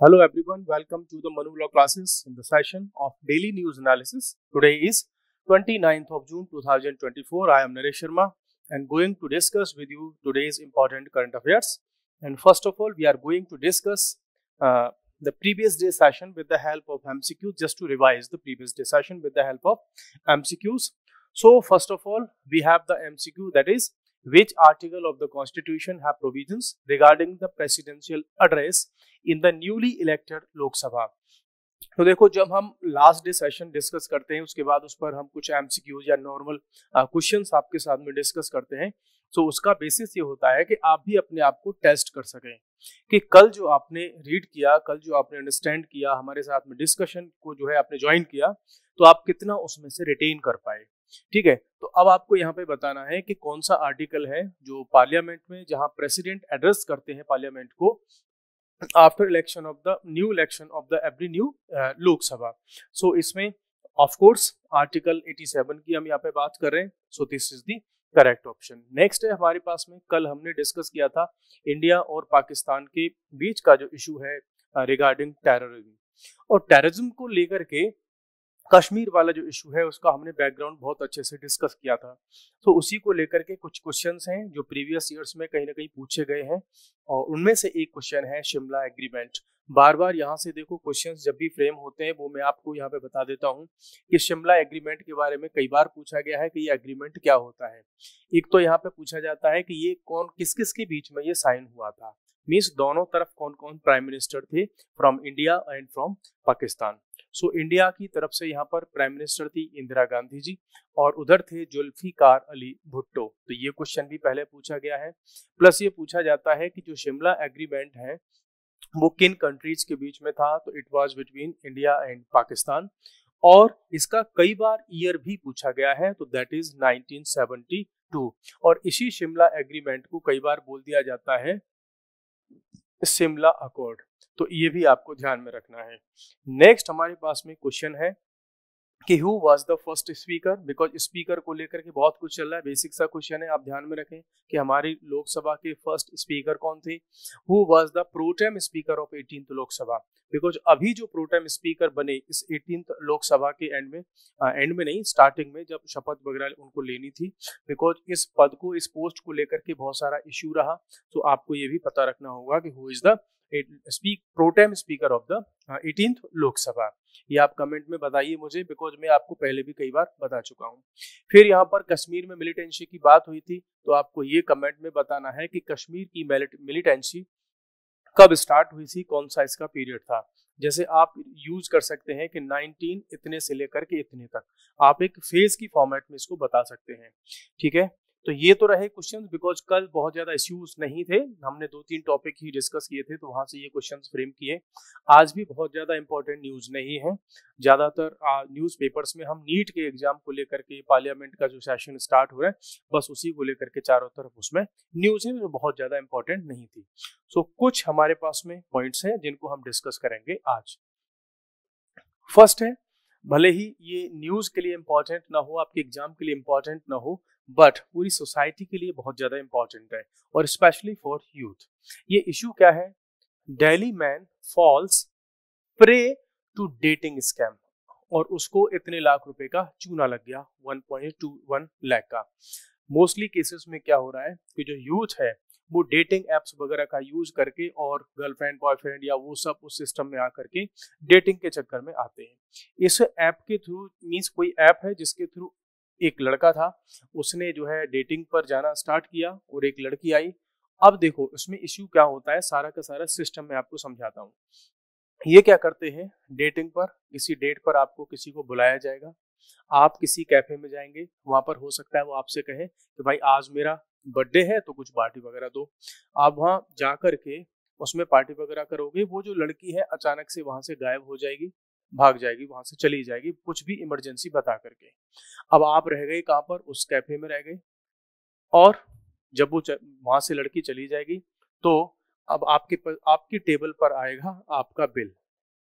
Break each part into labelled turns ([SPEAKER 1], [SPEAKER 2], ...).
[SPEAKER 1] Hello everyone, welcome to the Manu Vlog classes in the session of daily news analysis. Today is 29th of June 2024. I am Naresh Sharma and going to discuss with you today's important current affairs. And first of all, we are going to discuss the previous day session with the help of MCQ, just to revise the previous day session with the help of MCQs. So first of all, we have the MCQ, that is, which article of the Constitution have provisions regarding the presidential address in the newly elected Lok Sabha. तो देखो, जब हम last day session discuss करते हैं उसके बाद उस पर हम कुछ एमसीक्यूज या नॉर्मल क्वेश्चंस आपके साथ में डिस्कस करते हैं, तो उसका बेसिस ये होता है कि आप भी अपने आप को टेस्ट कर सकें कि कल जो आपने रीड किया, कल जो आपने अंडरस्टैंड किया, हमारे साथ में डिस्कशन को जो है आपने ज्वाइन किया, तो आप कितना उसमें से रिटेन कर पाए। ठीक है, तो अब आपको यहाँ पे बताना है कि कौन सा आर्टिकल है जो पार्लियामेंट में, जहां प्रेसिडेंट एड्रेस करते हैं पार्लियामेंट को after election of the new election of the every new Lok Sabha. So इसमें ऑफ कोर्स आर्टिकल 87 की हम यहाँ पे बात कर रहे हैं। So this is the correct option. Next है हमारे पास में, कल हमने डिस्कस किया था इंडिया और पाकिस्तान के बीच का जो इशू है रिगार्डिंग टेररिज्म, और टेररिज्म को लेकर के कश्मीर वाला जो इशू है उसका हमने बैकग्राउंड बहुत अच्छे से डिस्कस किया था। तो उसी को लेकर के कुछ क्वेश्चंस हैं जो प्रीवियस ईयर्स में कहीं ना कहीं पूछे गए हैं, और उनमें से एक क्वेश्चन है शिमला एग्रीमेंट। बार बार यहाँ से देखो, क्वेश्चंस जब भी फ्रेम होते हैं वो मैं आपको यहाँ पे बता देता हूँ कि शिमला एग्रीमेंट के बारे में कई बार पूछा गया है कि ये एग्रीमेंट क्या होता है। एक तो यहाँ पे पूछा जाता है कि ये कौन किस किस के बीच में ये साइन हुआ था, मीन्स दोनों तरफ कौन कौन प्राइम मिनिस्टर थे from India and from Pakistan. So India की तरफ से यहाँ पर प्राइम मिनिस्टर थी इंदिरा गांधी जी, और उधर थे जुल्फिकार अली भुट्टो। तो ये क्वेश्चन भी पहले पूछा गया है। प्लस ये पूछा जाता है कि जो शिमला एग्रीमेंट है वो किन कंट्रीज के बीच में था, तो it was between India and Pakistan, और इसका कई बार ईयर भी पूछा गया है, तो दैट इज 1972। और इसी शिमला एग्रीमेंट को कई बार बोल दिया जाता है शिमला अकॉर्ड, तो ये भी आपको ध्यान में रखना है। नेक्स्ट हमारे पास में क्वेश्चन है कि who was the first speaker, because speaker को लेकर के बहुत कुछ चल रहा है। बेसिक सा क्वेश्चन है, आप ध्यान में रखें कि हमारी लोकसभा के फर्स्ट स्पीकर कौन थे। Who was the pro tem speaker of 18th Lok Sabha, because अभी जो प्रोटेम स्पीकर बने इस 18th लोकसभा के एंड में नहीं, स्टार्टिंग में जब शपथ वगैरह उनको लेनी थी, बिकॉज इस पद को, इस पोस्ट को लेकर के बहुत सारा इश्यू रहा। तो आपको ये भी पता रखना होगा कि who is the pro tem speaker of the 18th Lok Sabha. ये आप कमेंट में बताइए मुझे, बिकॉज मैं आपको पहले भी कई बार बता चुका हूँ। फिर यहाँ पर कश्मीर में मिलिटेंसी की बात हुई थी, तो आपको ये कमेंट में बताना है कि कश्मीर की मिलिटेंसी कब स्टार्ट हुई थी, कौन सा इसका पीरियड था। जैसे आप यूज कर सकते हैं कि 19 इतने से लेकर के इतने तक, आप एक फेज की फॉर्मेट में इसको बता सकते हैं। ठीक है, तो ये तो रहे क्वेश्चंस, बिकॉज कल बहुत ज्यादा इश्यूज नहीं थे, हमने 2-3 टॉपिक ही डिस्कस किए थे, तो वहां से ये क्वेश्चंस फ्रेम किए। आज भी बहुत ज्यादा इंपॉर्टेंट न्यूज नहीं है। ज्यादातर न्यूज पेपर्स में हम नीट के एग्जाम को लेकर के, पार्लियामेंट का जो सेशन स्टार्ट हो रहा है, बस उसी को लेकर के चारों तरफ उसमें न्यूज है जो बहुत ज्यादा इंपॉर्टेंट नहीं थी। सो कुछ हमारे पास में पॉइंट्स हैं जिनको हम डिस्कस करेंगे आज। फर्स्ट है, भले ही ये न्यूज के लिए इंपॉर्टेंट ना हो, आपके एग्जाम के लिए इंपॉर्टेंट ना हो, बट पूरी सोसाइटी के लिए बहुत ज्यादा इंपॉर्टेंट है, और स्पेशली फॉर यूथ। ये इशू क्या है? Delhi man falls prey to dating scam, और उसको इतने लाख रुपए का चूना लग गया, 1.21 लाख का। मोस्टली केसेस में क्या हो रहा है कि जो यूथ है वो डेटिंग एप्स वगैरह का यूज करके, और गर्लफ्रेंड बॉयफ्रेंड या वो सब उस सिस्टम में आकर के डेटिंग के चक्कर में आते हैं। इस ऐप के थ्रू, मीन्स कोई ऐप है जिसके थ्रू एक लड़का था, उसने जो है डेटिंग पर जाना स्टार्ट किया, और एक लड़की आई। अब देखो इसमें इश्यू क्या होता है, सारा का सारा सिस्टम मैं आपको समझाता हूँ। ये क्या करते हैं, डेटिंग पर, किसी डेट पर आपको किसी को बुलाया जाएगा, आप किसी कैफे में जाएंगे, वहां पर हो सकता है वो आपसे कहे कि भाई आज मेरा बर्थडे है तो कुछ पार्टी वगैरह दो। आप वहां जाकर के उसमें पार्टी वगैरह करोगे, वो जो लड़की है अचानक से वहां से गायब हो जाएगी, भाग जाएगी, वहां से चली जाएगी, कुछ भी इमरजेंसी बता करके। अब आप रह गए कहाँ पर? उस कैफे में रह गए, और जब वो वहां से लड़की चली जाएगी, तो अब आपकी टेबल पर आएगा आपका बिल।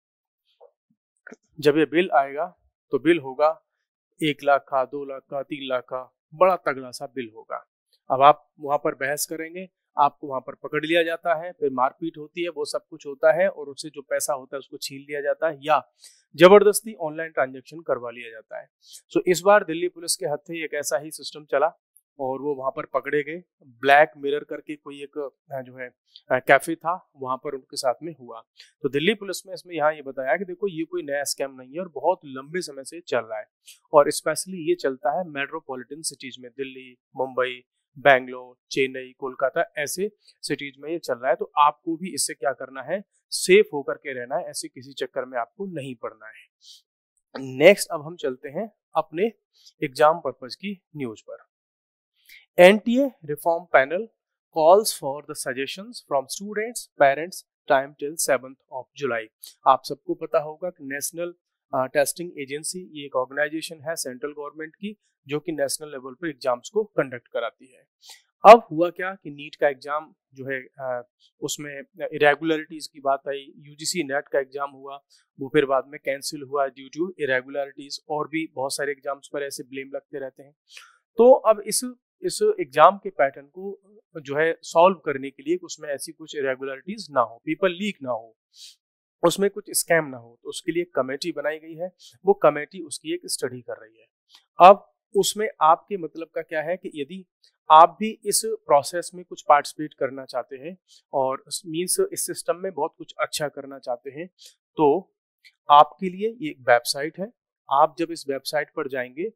[SPEAKER 1] जब ये बिल आएगा तो बिल होगा 1 लाख का, 2 लाख का, 3 लाख का, बड़ा तगड़ा सा बिल होगा। अब आप वहां पर बहस करेंगे, आपको वहां पर पकड़ लिया जाता है, फिर मारपीट होती है, वो सब कुछ होता है और उससे जो पैसा होता है उसको छीन लिया जाता है या जबरदस्ती ऑनलाइन ट्रांजैक्शन करवा लिया जाता है। सो इस बार दिल्ली पुलिस के हत्थे एक ऐसा ही सिस्टम चला और वो वहां पर पकड़े गए। ब्लैक मिरर करके कोई एक जो है कैफे था, वहां पर उनके साथ में हुआ। तो दिल्ली पुलिस में इसमें यहाँ ये बताया कि देखो ये कोई नया स्कैम नहीं है और बहुत लंबे समय से चल रहा है और स्पेशली ये चलता है मेट्रोपॉलिटन सिटीज में, दिल्ली, मुंबई, बेंगलोर, चेन्नई, कोलकाता, ऐसे सिटीज में ये चल रहा है। तो आपको भी इससे क्या करना है, सेफ होकर के रहना है, ऐसे किसी चक्कर में आपको नहीं पड़ना है। नेक्स्ट अब हम चलते हैं अपने एग्जाम पर्पज की न्यूज पर। NTA reform panel calls for the suggestions from students, parents, time till 7th of July। आप सबको पता होगा कि नेशनल टेस्टिंग एजेंसी ये एक ऑर्गेनाइजेशन है सेंट्रल गवर्नमेंट की जो कि नेशनल लेवल पर एग्जाम्स को कंडक्ट कराती है। अब हुआ क्या कि नीट का एग्जाम जो है उसमें इरेगुलरिटीज की बात आई, UGC नेट का एग्जाम हुआ, वो फिर बाद में कैंसिल हुआ ड्यू टू इरेगुलरिटीज, और भी बहुत सारे एग्जाम्स पर ऐसे ब्लेम लगते रहते हैं। तो अब इस एग्जाम के पैटर्न को जो है सॉल्व करने के लिए उसमें ऐसी कुछ इरेगुलरिटीज ना हो, पेपर लीक ना हो, उसमें कुछ स्कैम ना हो, तो उसके लिए कमेटी बनाई गई है। वो कमेटी उसकी एक स्टडी कर रही है। अब उसमें आपके मतलब का क्या है कि यदि आप भी इस प्रोसेस में कुछ पार्टिसिपेट करना चाहते हैं और मीन्स इस सिस्टम में बहुत कुछ अच्छा करना चाहते हैं, तो आपके लिए ये एक वेबसाइट है। आप जब इस वेबसाइट पर जाएंगे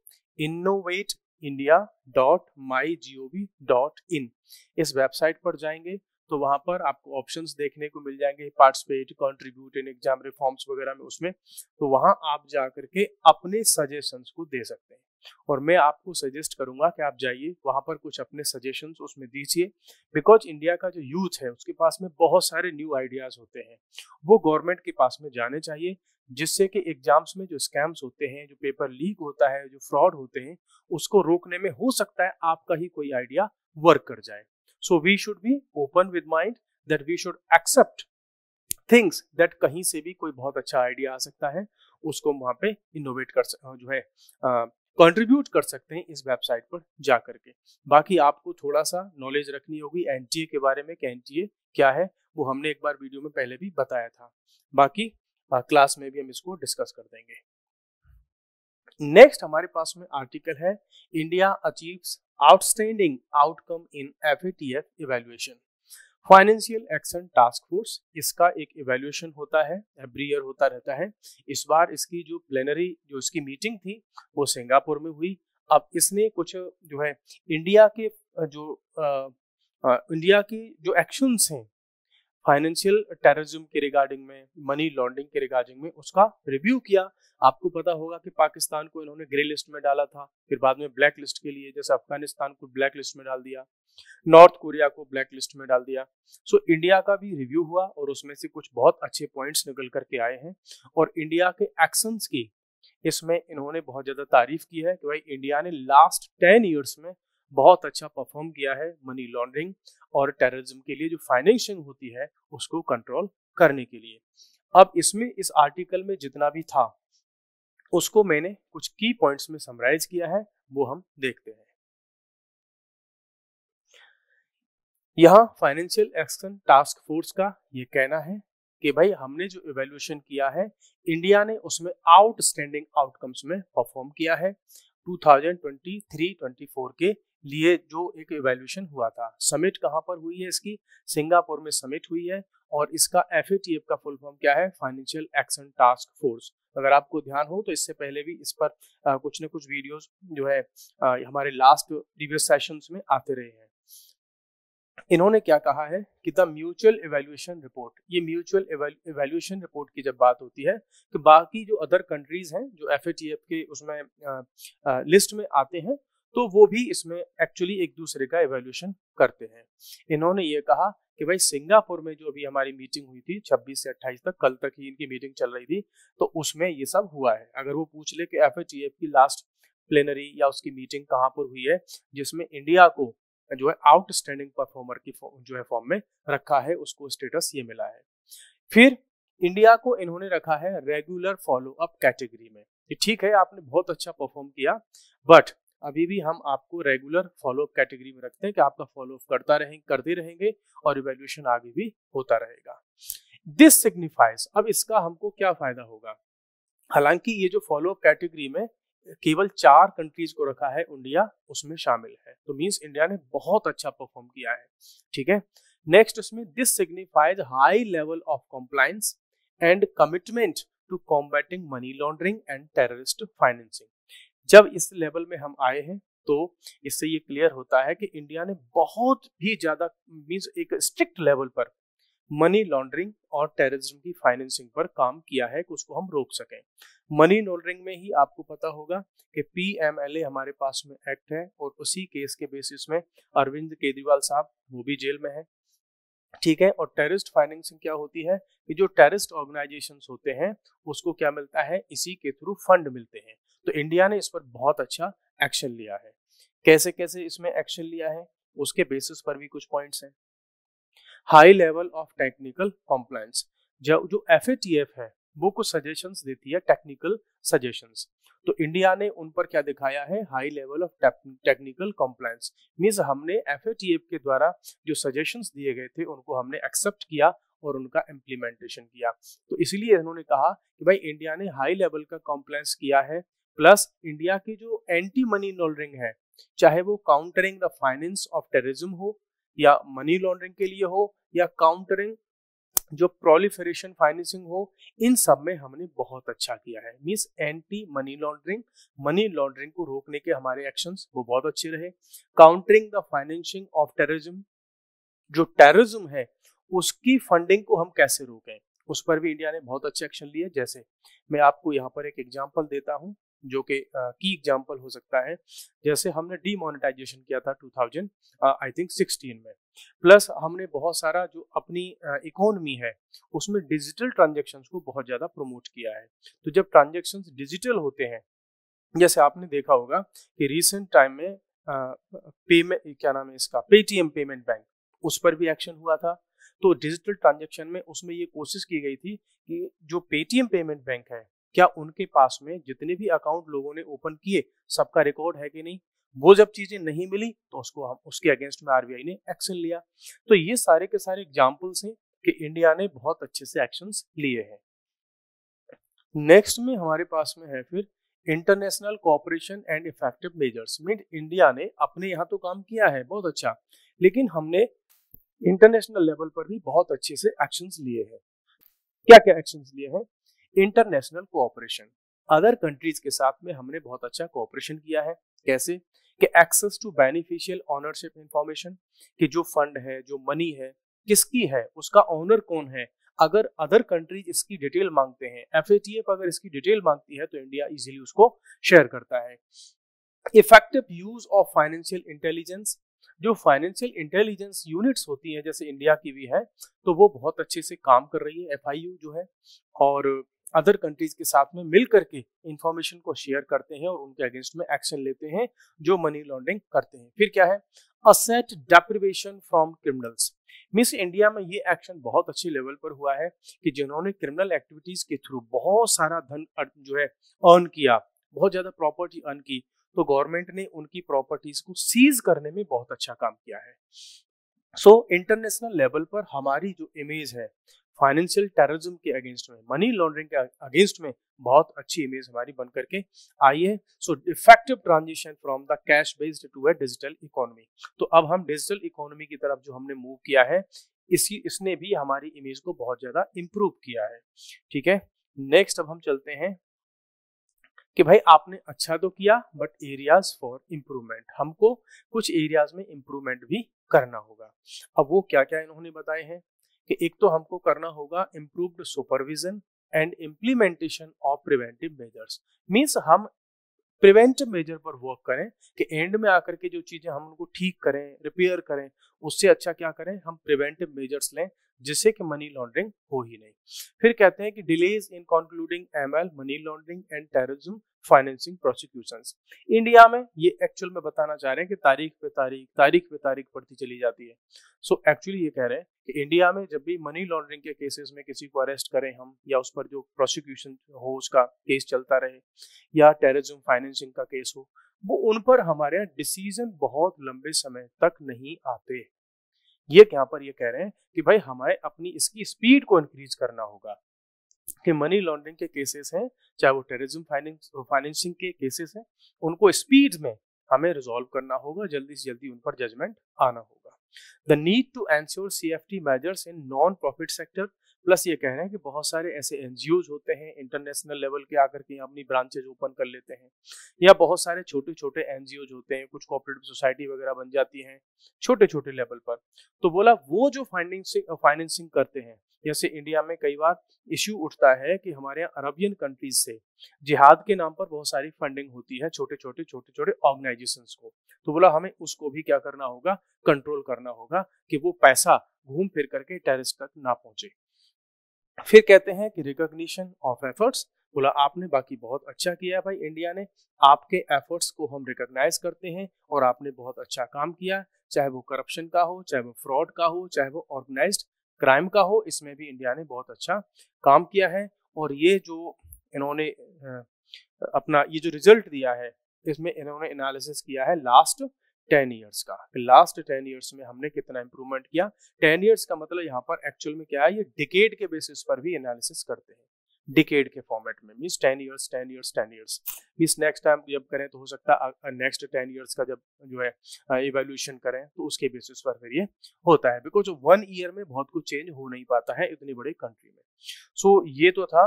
[SPEAKER 1] innovateindia.mygov.in, इस वेबसाइट पर जाएंगे तो वहां पर आपको ऑप्शंस देखने को मिल जाएंगे, participate, contribute in exam reforms वगैरह में, उसमें तो वहां आप जा करके अपने सजेशंस को दे सकते हैं। और मैं आपको सजेस्ट करूंगा कि आप जाइए वहां पर कुछ अपने सजेशंस उसमें दीजिए, बिकॉज इंडिया का जो यूथ है उसके पास में बहुत सारे न्यू आइडियाज होते हैं, वो गवर्नमेंट के पास में जाने चाहिए, जिससे कि एग्जाम्स में जो स्कैम्स होते हैं, जो पेपर लीक होता है, जो फ्रॉड होते हैं, उसको रोकने में हो सकता है आपका ही कोई आइडिया वर्क कर जाए। So we should be open with mind that we should accept things that कहीं से भी कोई बहुत अच्छा आइडिया आ सकता है, उसको वहां पे इनोवेट कर जो है कंट्रीब्यूट कर सकते हैं इस वेबसाइट पर जा करके। बाकी आपको थोड़ा सा नॉलेज रखनी होगी NTA के बारे में कि NTA क्या है, वो हमने एक बार वीडियो में पहले भी बताया था, बाकी क्लास में भी हम इसको डिस्कस कर देंगे। नेक्स्ट हमारे पास में आर्टिकल है India achieves outstanding outcome in FATF evaluation. Financial action task force, इसका एक इवैल्यूएशन होता है, एवरी ईयर होता रहता है। इस बार इसकी जो प्लेनरी जो इसकी मीटिंग थी वो सिंगापुर में हुई। अब इसने कुछ जो है इंडिया के जो एक्शंस हैं फाइनेंशियल टेररिज्म के रिगार्डिंग में, मनी लॉन्ड्रिंग के रिगार्डिंग में, उसका रिव्यू किया। आपको पता होगा कि पाकिस्तान को इन्होंने ग्रे लिस्ट में डाला था, फिर बाद में ब्लैक लिस्ट के लिए, जैसे अफगानिस्तान को ब्लैक लिस्ट में डाल दिया, नॉर्थ कोरिया को ब्लैक लिस्ट में डाल दिया। सो इंडिया का भी रिव्यू हुआ और उसमें से कुछ बहुत अच्छे पॉइंट्स निकल करके आए हैं और इंडिया के एक्शंस की इसमें इन्होंने बहुत ज्यादा तारीफ की है कि भाई इंडिया ने लास्ट 10 ईयर्स में बहुत अच्छा परफॉर्म किया है मनी लॉन्ड्रिंग और टेररिज्म के लिए, जो फाइनेंशिंग होती है उसको कंट्रोल करने के लिए। अब इसमें इस आर्टिकल में जितना भी था उसको मैंने कुछ की पॉइंट्स में समराइज किया है, वो हम देखते हैं। यहाँ फाइनेंशियल एक्शन टास्क फोर्स का ये कहना है कि भाई हमने जो इवैल्यूएशन किया है इंडिया ने उसमें आउटस्टैंडिंग आउटकम्स में परफॉर्म किया है। 2023-24 के लिए जो एक इवैल्यूएशन हुआ था, समिट कहाँ पर हुई है इसकी, सिंगापुर में समिट हुई है और इसका FATF का फुल फॉर्म क्या है, फाइनेंशियल एक्शन टास्क फोर्स। अगर आपको ध्यान हो तो इससे पहले भी इस पर कुछ न कुछ वीडियोस जो है हमारे लास्ट प्रीवियस सेशंस में आते रहे हैं। इन्होंने क्या कहा है कि द म्यूचुअल इवैल्यूएशन रिपोर्ट, ये म्यूचुअल इवैल्यूएशन रिपोर्ट की जब बात होती है कि बाकी जो अदर कंट्रीज हैं जो FATF के उसमें लिस्ट में आते हैं तो वो भी इसमें एक्चुअली एक दूसरे का इवैल्यूएशन करते हैं। इन्होंने ये कहा कि भाई सिंगापुर में जो अभी हमारी मीटिंग हुई थी 26 से 28 तक, कल तक ही इनकी मीटिंग चल रही थी, तो उसमें ये सब हुआ है। अगर वो पूछ ले कि FATF की लास्ट प्लेनरी या उसकी मीटिंग कहाँ पर हुई है जिसमें इंडिया को जो है आउटस्टैंडिंग परफॉर्मर की जो है फॉर्म में रखा है, उसको स्टेटस ये मिला है। फिर इंडिया को इन्होंने रखा है रेगुलर फॉलो अप कैटेगरी में। ठीक है, आपने बहुत अच्छा परफॉर्म किया, बट अभी भी हम आपको रेगुलर फॉलोअप कैटेगरी में रखते हैं कि आपका फॉलोअप करते रहेंगे और इवैल्यूएशन आगे भी होता रहेगा। दिस सिग्निफाइज, अब इसका हमको क्या फायदा होगा? हालांकि ये जो फॉलोअप कैटेगरी में केवल 4 कंट्रीज को रखा है, इंडिया उसमें शामिल है, तो मींस इंडिया ने बहुत अच्छा परफॉर्म किया है। ठीक है, नेक्स्ट उसमें this signifies high level of compliance and commitment to combating money laundering and terrorist financing. जब इस लेवल में हम आए हैं तो इससे ये क्लियर होता है कि इंडिया ने बहुत भी ज्यादा मींस एक स्ट्रिक्ट लेवल पर मनी लॉन्ड्रिंग और टेररिज्म की फाइनेंसिंग पर काम किया है कि उसको हम रोक सकें। मनी लॉन्ड्रिंग में ही आपको पता होगा कि PMLA हमारे पास में एक्ट है और उसी केस के बेसिस में अरविंद केजरीवाल साहब वो भी जेल में है। ठीक है, और टेररिस्ट फाइनेंसिंग क्या होती है कि जो टेररिस्ट ऑर्गेनाइजेशंस होते हैं उसको क्या मिलता है, इसी के थ्रू फंड मिलते हैं। तो इंडिया ने इस पर बहुत अच्छा एक्शन लिया है। कैसे कैसे इसमें एक्शन लिया है उसके बेसिस पर भी कुछ पॉइंट्स हैं। High level of technical compliance, जो FATF है वो कुछ सजेशंस देती है, टेक्निकल सजेशंस, तो इंडिया ने उन पर क्या दिखाया है, high level of technical compliance. Means हमने FATF के द्वारा जो सजेशंस दिए गए थे उनको हमने एक्सेप्ट किया और उनका इम्प्लीमेंटेशन किया। तो इसलिए इन्होंने कहा कि भाई इंडिया ने हाई लेवल का कॉम्प्लायंस किया है, प्लस इंडिया की जो एंटी मनी लॉन्ड्रिंग है, चाहे वो countering the finance of terrorism हो या मनी लॉन्ड्रिंग के लिए हो या काउंटरिंग जो प्रोलिफरेशन फाइनेंसिंग हो, इन सब में हमने बहुत अच्छा किया है। मींस एंटी मनी लॉन्ड्रिंग को रोकने के हमारे एक्शंस वो बहुत अच्छे रहे। Countering the financing of terrorism, जो टेररिज्म है उसकी फंडिंग को हम कैसे रोकें, उस पर भी इंडिया ने बहुत अच्छे एक्शन लिए। जैसे मैं आपको यहाँ पर एक एग्जांपल देता हूँ जो कि की एग्जांपल हो सकता है। जैसे हमने डीमोनेटाइजेशन किया था 2016 में, प्लस हमने बहुत सारा जो अपनी इकोनॉमी है उसमें डिजिटल ट्रांजेक्शन्स को बहुत ज्यादा प्रमोट किया है। तो जब ट्रांजेक्शन्स डिजिटल होते हैं, जैसे आपने देखा होगा कि रिसेंट टाइम में पेमेंट क्या नाम है इसका, पेटीएम पेमेंट बैंक, उस पर भी एक्शन हुआ था। तो डिजिटल ट्रांजेक्शन में उसमें ये कोशिश की गई थी कि जो पेटीएम पेमेंट बैंक है, क्या उनके पास में जितने भी अकाउंट लोगों ने ओपन किए सबका रिकॉर्ड है कि नहीं। वो जब चीजें नहीं मिली तो उसको हम उसके अगेंस्ट में RBI ने एक्शन लिया। तो ये सारे के सारे एग्जाम्पल्स हैं कि इंडिया ने बहुत अच्छे से एक्शंस लिए हैं। नेक्स्ट में हमारे पास में है फिर international cooperation and effective measures. Mean India ने अपने यहाँ तो काम किया है बहुत अच्छा, लेकिन हमने इंटरनेशनल लेवल पर भी बहुत अच्छे से एक्शंस लिए हैं। क्या क्या एक्शंस लिए हैं? इंटरनेशनल कोऑपरेशन, अदर कंट्रीज के साथ में हमने बहुत अच्छा कोऑपरेशन किया है। कैसे कि access to beneficial ownership information, कि जो फंड है, जो मनी है, किसकी है, उसका ओनर कौन है। अगर अदर कंट्रीज इसकी डिटेल मांगते हैं, FATF अगर इसकी डिटेल मांगती है तो इंडिया इजीली उसको शेयर करता है। Effective use of financial intelligence, जो फाइनेंशियल इंटेलिजेंस यूनिट्स होती हैं जैसे इंडिया की भी है, तो वो बहुत अच्छे से काम कर रही है, FIU जो है, और अदर कंट्रीज के साथ में मिल करके इंफॉर्मेशन को शेयर करते हैं और उनके अगेंस्ट में एक्शन लेते हैं जो मनी लॉन्ड्रिंग करते हैं। फिर क्या है, असेट डेप्रिवेशन फ्रॉम क्रिमिनल्स। मिस इंडिया में ये एक्शन बहुत अच्छे लेवल पर हुआ है कि जिन्होंने क्रिमिनल एक्टिविटीज के थ्रू बहुत सारा धन जो है अर्न किया, बहुत ज्यादा प्रॉपर्टी अर्न की, तो गवर्नमेंट ने उनकी प्रॉपर्टीज को सीज करने में बहुत अच्छा काम किया है। सो इंटरनेशनल लेवल पर हमारी जो इमेज है फाइनेंशियल टेररिज्म के अगेंस्ट में, मनी लॉन्ड्रिंग के अगेंस्ट में, बहुत अच्छी इमेज हमारी बन करके आई है। So effective transition from the cash based to a digital economy. तो अब हम डिजिटल इकोनॉमी की तरफ जो हमने मूव किया है, इसने भी हमारी इमेज को बहुत ज्यादा इंप्रूव किया है। ठीक है, नेक्स्ट अब हम चलते हैं कि भाई आपने अच्छा तो किया बट एरियाज फॉर इम्प्रूवमेंट, हमको कुछ एरियाज में इम्प्रूवमेंट भी करना होगा। अब वो क्या क्या इन्होंने बताए हैं कि एक तो हमको करना होगा improved supervision and implementation of preventive measures. Means हम प्रिवेंटिव मेजर पर वर्क करें कि एंड में आकर के जो चीजें हम उनको ठीक करें, रिपेयर करें, उससे अच्छा क्या करें, हम प्रिवेंटिव मेजर्स लें जिससे कि मनी लॉन्ड्रिंग हो ही नहीं। फिर कहते हैं कि delays in concluding ML money laundering and terrorism financing prosecutions. India में ये एक्चुअल में बताना चाह रहे हैं कि तारीख पे तारीख बढ़ती चली जाती है। सो एक्चुअली ये कह रहे हैं कि इंडिया में जब भी मनी लॉन्ड्रिंग के केसेस में किसी को अरेस्ट करें हम, या उस पर जो प्रोसिक्यूशन हो उसका केस चलता रहे, या टेररिज्म फाइनेंसिंग का केस हो, वो उन पर हमारे यहाँ डिसीजन बहुत लंबे समय तक नहीं आते। ये यहाँ पर ये कह रहे हैं कि भाई हमारे अपनी इसकी स्पीड को इंक्रीज करना होगा, कि मनी लॉन्ड्रिंग के केसेस हैं, चाहे वो टेररिज्म फाइनेंसिंग के केसेस हैं, उनको स्पीड में हमें रिजॉल्व करना होगा, जल्दी से जल्दी उन पर जजमेंट आना होगा। The need to ensure CFT measures in non profit sector, plus ये कह रहे हैं कि बहुत सारे ऐसे NGOs होते हैं इंटरनेशनल लेवल के आकर के अपनी ब्रांचेज ओपन कर लेते हैं, या बहुत सारे छोटे छोटे NGOs होते हैं, कुछ कोऑपरेटिव सोसाइटी वगैरह बन जाती हैं छोटे छोटे लेवल पर। तो बोला वो जो फाइनेंसिंग करते हैं, जैसे इंडिया में कई बार इश्यू उठता है कि हमारे यहाँ अरबियन कंट्रीज से जिहाद के नाम पर बहुत सारी फंडिंग होती है छोटे छोटे ऑर्गेनाइजेशंस को। तो बोला हमें उसको भी क्या करना होगा, कंट्रोल करना होगा कि वो पैसा घूम फिर करके टेररिस्ट तक ना पहुंचे। फिर कहते हैं कि रिकॉग्निशन ऑफ एफर्ट्स, बोला आपने बाकी बहुत अच्छा किया भाई, इंडिया ने आपके एफर्ट्स को हम रिकॉग्नाइज करते हैं और आपने बहुत अच्छा काम किया, चाहे वो करप्शन का हो, चाहे वो फ्रॉड का हो, चाहे वो ऑर्गेनाइज्ड क्राइम का हो, इसमें भी इंडिया ने बहुत अच्छा काम किया है। और ये जो इन्होंने अपना ये जो रिजल्ट दिया है, इसमें इन्होंने एनालिसिस किया है लास्ट 10 ईयर्स का, लास्ट 10 ईयर्स में हमने कितना इंप्रूवमेंट किया। 10 ईयर्स का मतलब यहाँ पर एक्चुअल में क्या है, ये डिकेड के बेसिस पर भी एनालिसिस करते हैं, डिकेड के फॉर्मेट में, means 10 years 10 years 10 years, means next time जब करें तो हो सकता है नेक्स्ट 10 ईयर्स का जब जो है इवैल्यूएशन करें तो उसके बेसिस पर फिर ये होता है, बिकॉज 1 ईयर में बहुत कुछ चेंज हो नहीं पाता है इतनी बड़ी कंट्री में। सो ये तो था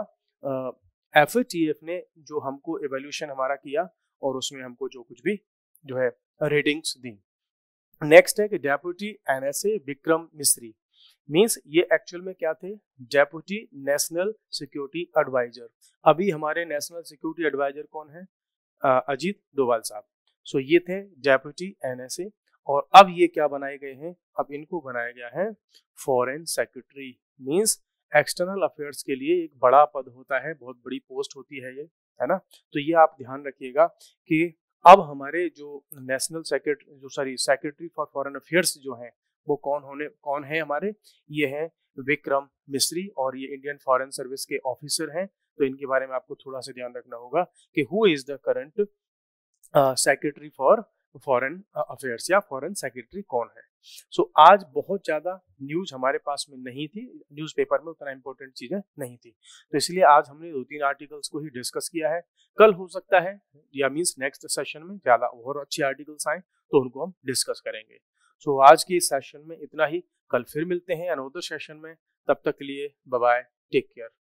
[SPEAKER 1] FATF ने जो हमको इवैल्यूएशन हमारा किया और उसमें हमको जो कुछ भी जो है रेटिंग्स दी। नेक्स्ट है कि deputy NSA Vikram Misri, means ये एक्चुअल में क्या थे, डेप्यूटी नेशनल सिक्योरिटी एडवाइजर। अभी हमारे नेशनल सिक्योरिटी एडवाइजर कौन है, अजीत डोभाल साहब। सो ये थे डेप्यूटी NSA, और अब ये क्या बनाए गए हैं, अब इनको बनाया गया है foreign secretary, means external affairs के लिए एक बड़ा पद होता है, बहुत बड़ी पोस्ट होती है ये, है ना। तो ये आप ध्यान रखिएगा कि अब हमारे जो national secretary for foreign affairs जो हैं वो कौन है हमारे, ये हैं विक्रम मिस्री, और ये इंडियन फॉरेन सर्विस के ऑफिसर हैं। तो इनके बारे में आपको थोड़ा सा ध्यान रखना होगा कि who is the current secretary for foreign affairs, या फॉरेन सेक्रेटरी कौन है। सो आज बहुत ज्यादा न्यूज हमारे पास में नहीं थी, न्यूज़पेपर में उतना इंपॉर्टेंट चीजें नहीं थी, तो इसलिए आज हमने 2-3 आर्टिकल्स को ही डिस्कस किया है। कल हो सकता है या मींस नेक्स्ट सेशन में ज्यादा और अच्छे आर्टिकल्स आए तो उनको हम डिस्कस करेंगे। सो आज की इस सेशन में इतना ही, कल फिर मिलते हैं अनदर सेशन में, तब तक के लिए बाय बाय, टेक केयर।